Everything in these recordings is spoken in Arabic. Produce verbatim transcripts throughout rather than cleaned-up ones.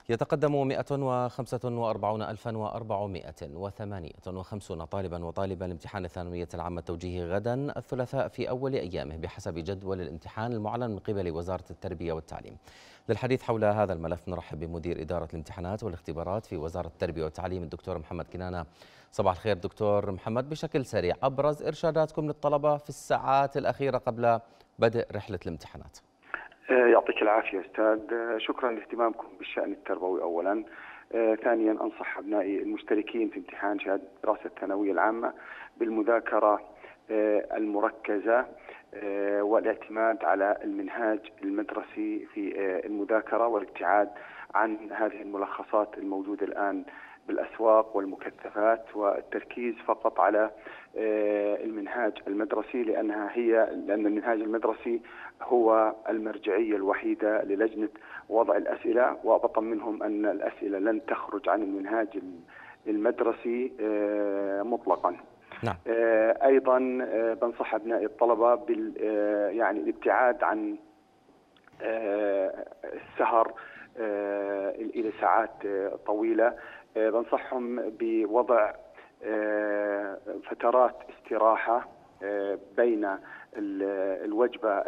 يتقدم مئة وخمسة وأربعين ألفا وأربعمئة وثمانية وخمسين طالبا وطالبة لامتحان الثانوية العامة التوجيهي غدا الثلاثاء في أول أيامه بحسب جدول الامتحان المعلن من قبل وزارة التربية والتعليم. للحديث حول هذا الملف نرحب بمدير إدارة الامتحانات والاختبارات في وزارة التربية والتعليم الدكتور محمد كنانة. صباح الخير دكتور محمد. بشكل سريع أبرز إرشاداتكم للطلبة في الساعات الأخيرة قبل بدء رحلة الامتحانات. يعطيك العافية أستاذ، شكرا لاهتمامكم بالشأن التربوي أولا. آه، ثانيا أنصح أبنائي المشتركين في امتحان شهادة الدراسة الثانوية العامة بالمذاكرة آه، المركزة آه، والاعتماد على المنهاج المدرسي في آه، المذاكرة والابتعاد عن هذه الملخصات الموجودة الآن بالأسواق والمكثفات، والتركيز فقط على المنهاج المدرسي، لأنها هي لأن المنهاج المدرسي هو المرجعية الوحيدة للجنة وضع الأسئلة، وأطمنهم أن الأسئلة لن تخرج عن المنهاج المدرسي مطلقا. نعم. أيضا بنصح أبناء الطلبة بال يعني الابتعاد عن السهر إلى ساعات طويلة. بنصحهم بوضع فترات استراحة بين الوجبة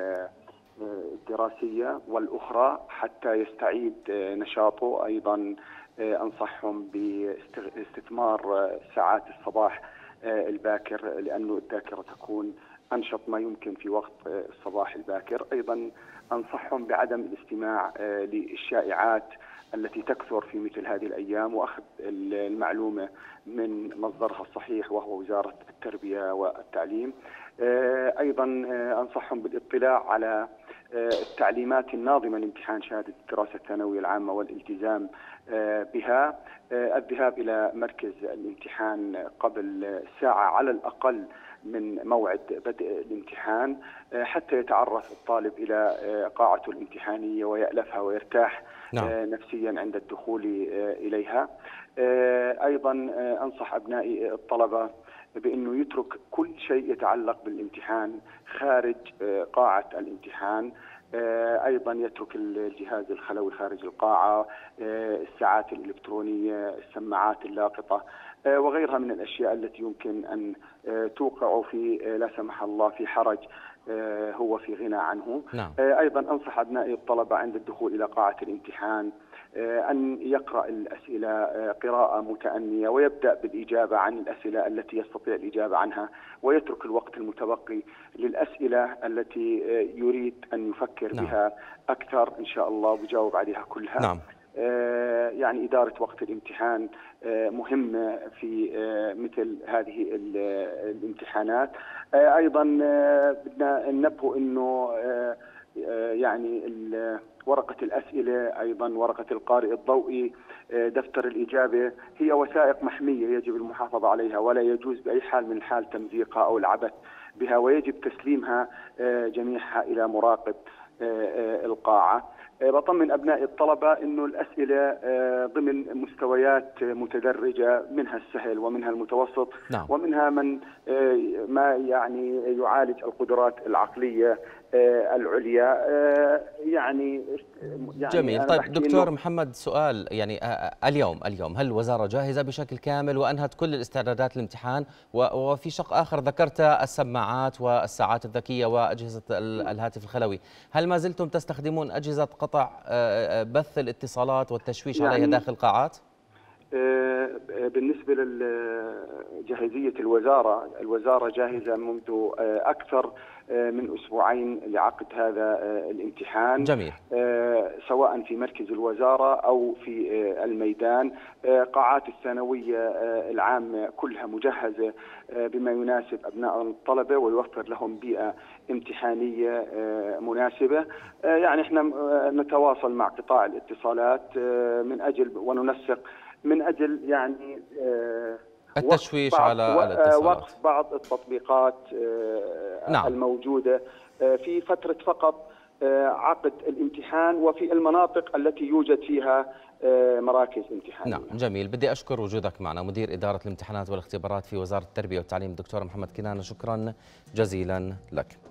الدراسية والأخرى حتى يستعيد نشاطه. أيضا أنصحهم باستثمار ساعات الصباح الباكر، لأنه الذاكرة تكون أنشط ما يمكن في وقت الصباح الباكر. أيضا أنصحهم بعدم الاستماع للشائعات التي تكثر في مثل هذه الأيام، وأخذ المعلومة من مصدرها الصحيح وهو وزارة التربية والتعليم. أيضا أنصحهم بالاطلاع على التعليمات الناظمة لامتحان شهادة الدراسة الثانوية العامة والالتزام بها. الذهاب إلى مركز الامتحان قبل ساعة على الأقل من موعد بدء الامتحان حتى يتعرف الطالب إلى قاعته الامتحانية ويألفها ويرتاح نعم. نفسيا عند الدخول إليها. أيضا أنصح أبنائي الطلبة بأنه يترك كل شيء يتعلق بالامتحان خارج قاعة الامتحان. أيضا يترك الجهاز الخلوي خارج القاعة، الساعات الإلكترونية، السماعات اللاقطة وغيرها من الأشياء التي يمكن أن توقع في لا سمح الله في حرج هو في غنى عنه. نعم. أيضا أنصح أبنائي الطلبة عند الدخول إلى قاعة الامتحان أن يقرأ الأسئلة قراءة متأنية ويبدأ بالإجابة عن الأسئلة التي يستطيع الإجابة عنها، ويترك الوقت المتبقي للأسئلة التي يريد أن يفكر نعم. بها أكثر إن شاء الله ويجاوب عليها كلها. نعم. يعني إدارة وقت الامتحان مهمة في مثل هذه الامتحانات. أيضا بدنا ننبه أنه يعني ورقة الأسئلة، أيضا ورقة القارئ الضوئي، دفتر الإجابة، هي وثائق محمية يجب المحافظة عليها، ولا يجوز بأي حال من الحال تمزيقها أو العبث بها، ويجب تسليمها جميعها إلى مراقب القاعة. بطمن أبناء الطلبة أنه الأسئلة ضمن مستويات متدرجة، منها السهل ومنها المتوسط نعم. ومنها من ما يعني يعالج القدرات العقلية العليا. يعني, يعني جميل. طيب دكتور محمد، سؤال يعني اليوم اليوم هل الوزارة جاهزة بشكل كامل وأنهت كل الاستعدادات للامتحان؟ وفي شق آخر ذكرت السماعات والساعات الذكية وأجهزة الهاتف الخلوي، هل ما زلتم تستخدمون أجهزة قطع بث الاتصالات والتشويش يعني عليها داخل القاعات؟ بالنسبة لجاهزية الوزارة، الوزارة جاهزة منذ أكثر من أسبوعين لعقد هذا الامتحان. جميل. سواء في مركز الوزارة أو في الميدان. قاعات الثانوية العامة كلها مجهزة بما يناسب أبناء الطلبة ويوفر لهم بيئة امتحانية مناسبة. يعني احنا نتواصل مع قطاع الاتصالات من أجل وننسق من أجل يعني التشويش على الاتصالات، وقف بعض التطبيقات نعم. الموجودة في فترة فقط عقد الامتحان وفي المناطق التي يوجد فيها مراكز امتحانية. نعم جميل. بدي أشكر وجودك معنا مدير إدارة الامتحانات والاختبارات في وزارة التربية والتعليم دكتور محمد كنانة، شكرا جزيلا لك.